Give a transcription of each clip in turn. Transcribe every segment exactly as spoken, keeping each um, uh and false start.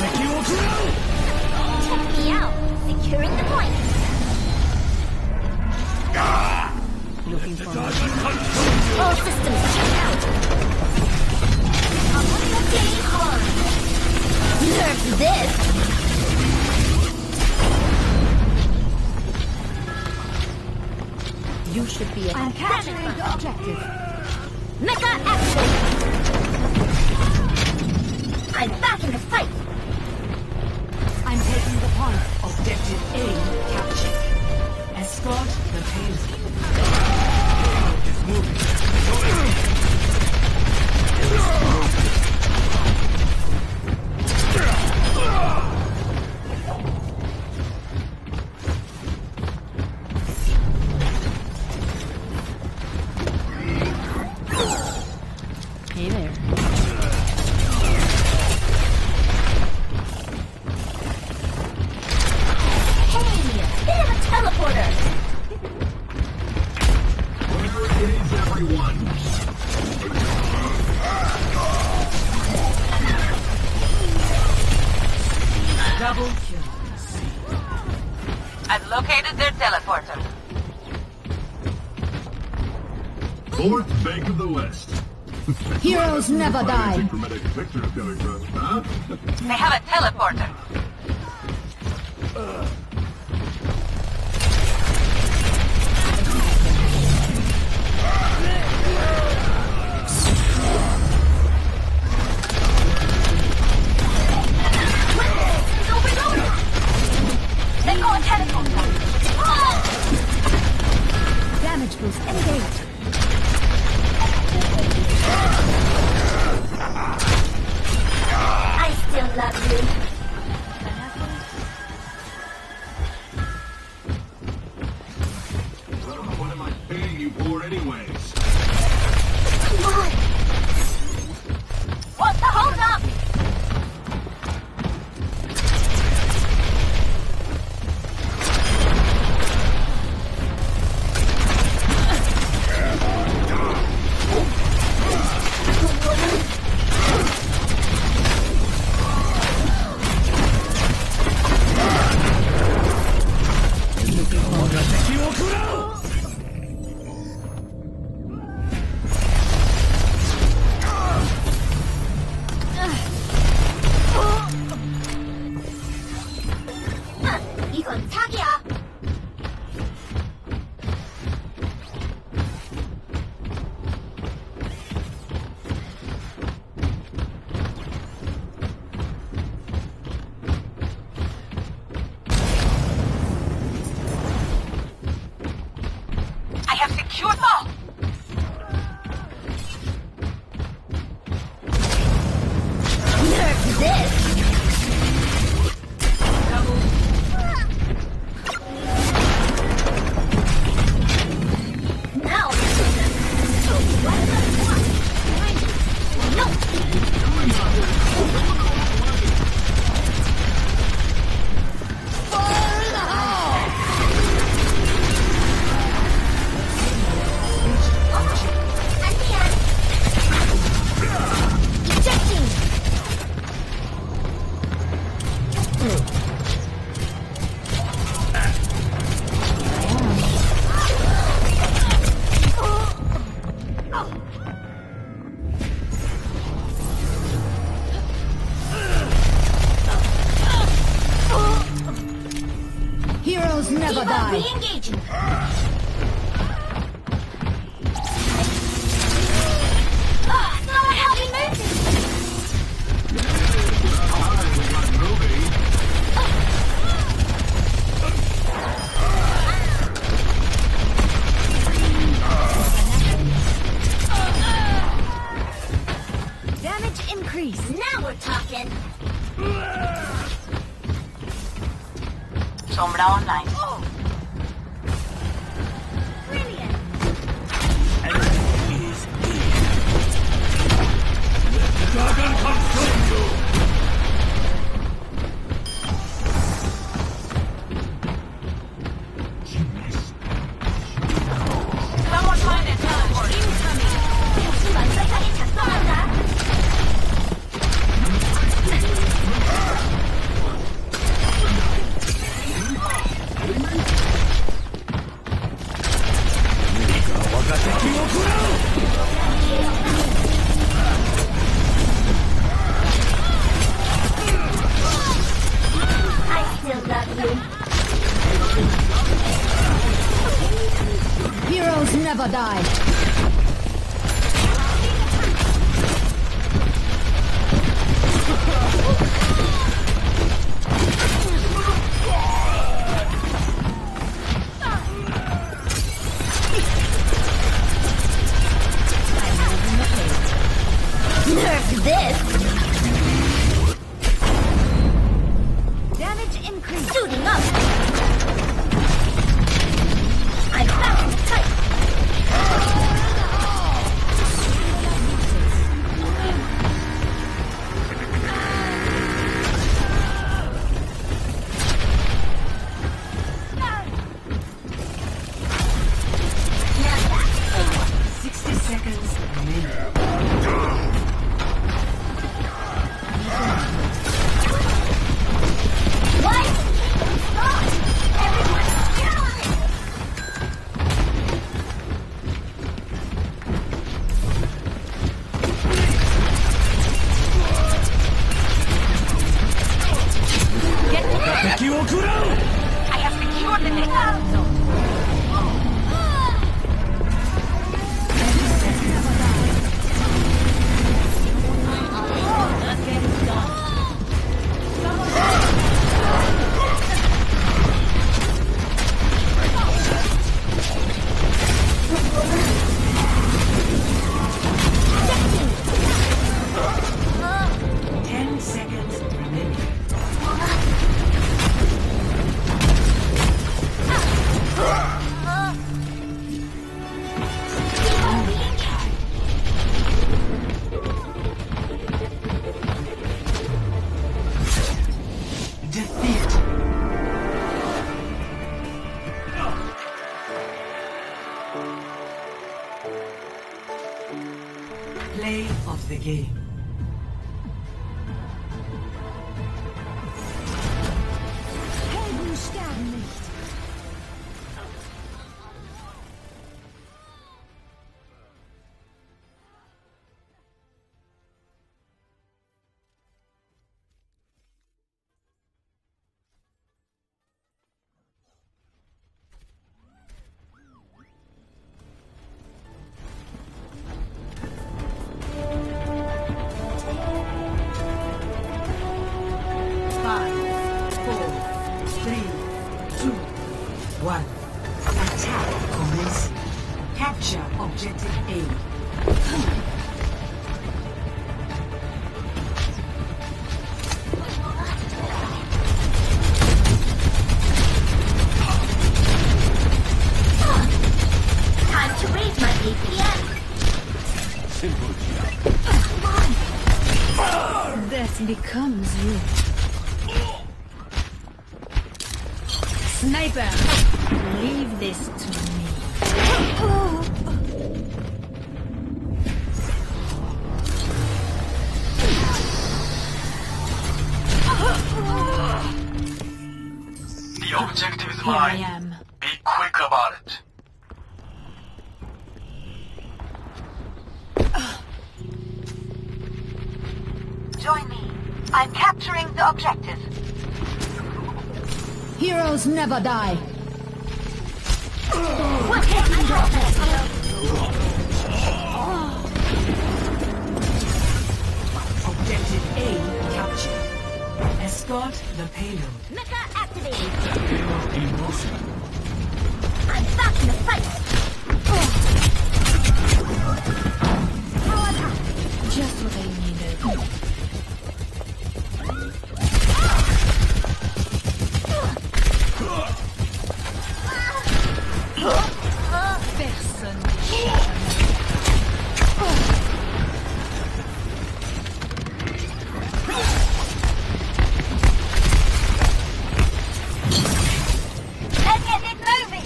Check me out. Securing the point. Looking for me. All systems check out. I'm on the day hard. Nerf this. You should be. I'm capturing the objective. Mecha action. I'm back in the fight. I'm taking the point. Objective A captured. Escort the payload. It's moving. Hey there. Hey, bit of a teleporter. Where is everyone? Double kill. I've located their teleporter. Fourth Bank of the West. Heroes never die. Dramatic picture coming from, huh? They have a teleporter. They go a teleporter. Damage boost engaged. I still love you. What am I paying you for anyways? Come on. What's the hold up? 이건 사기야. I have secured all. Nerf this. Now, so what do I want? No. Fire in the hole. 안녕. Ejecting. Heroes never Diva die. re-engaging. Ah, now I have emergency. Alright, we got moving. Damage increase. Now we're talking. Sombra online. Brilliant. Is here. Let the dragon consume you. Someone find a teleporter. 역시 완벽하게 작동한다. Nerf this! Damage increase. Suiting up! I'm back in the fight! Sixty seconds remaining. What? Stop! Everyone, get on it! Get me there. 敵を食らう I have secured the data. No. Ten seconds remaining. Defeat. Play of the game. Helden sterben nicht. Five, four, three, two, one. Attack commencing. Capture objective A. Time to raise my A P M! Simple job. That becomes you. Sniper! Leave this to me. The objective is Here I am. Be quick about it. Join me. I'm capturing the objective. Heroes never die. What can I help? Objective A captured. Escort the payload. Mecha activated! Impossible. I'm back in the fight! Powered up! Just what I needed. Personne. Let's get it moving.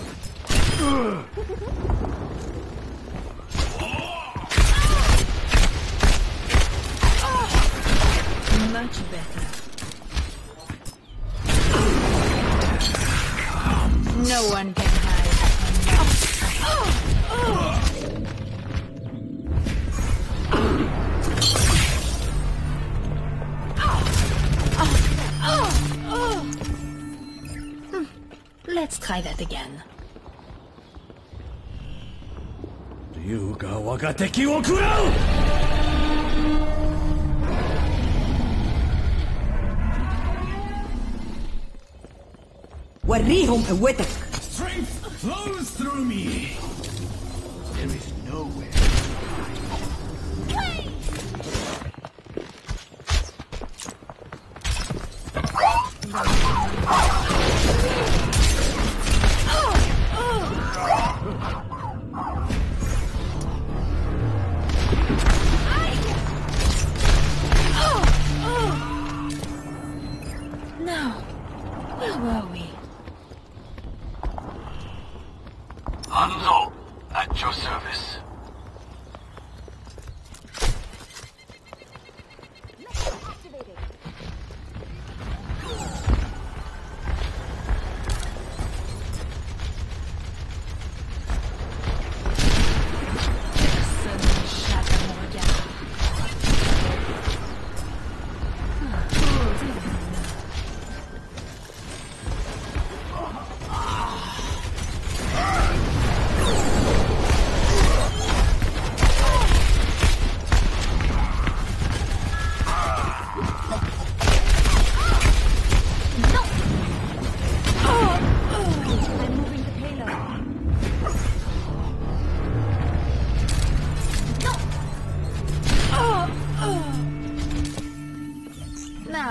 Much better. No one can hide. Let's try that again. 竜が我が敵を食らう وريهم قوتك. Strength flows through me. There is nowhere.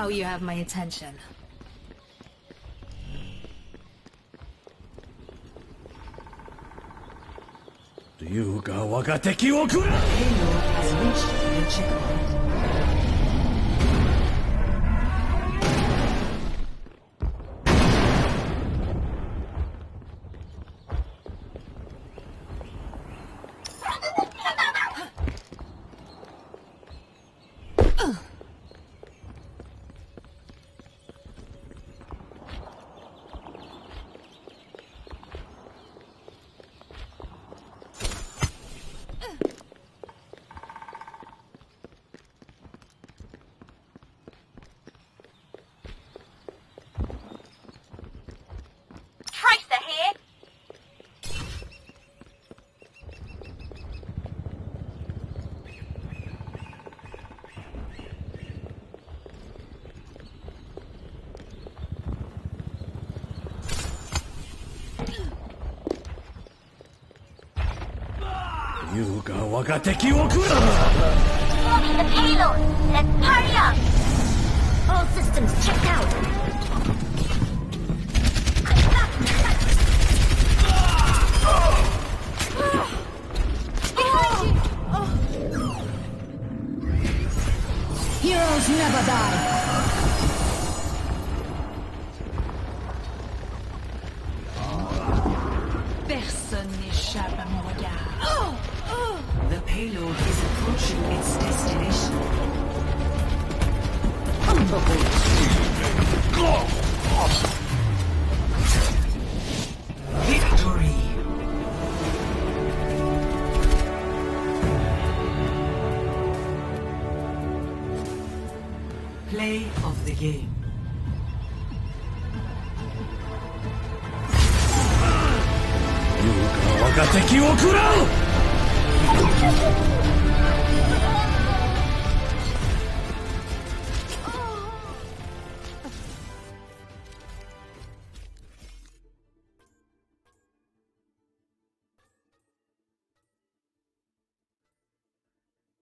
Now you have my attention. You ga waga teki wo kura! Payload has reached the checkpoint. Tracer here. You ga waga teki wo kura! Blocking the payload. Let's hurry up. All systems checked out. Heroes never die. Personne n'échappe à mon regard. The payload is approaching its destination. Victory! Play of the game. You ga waga teki wo kura!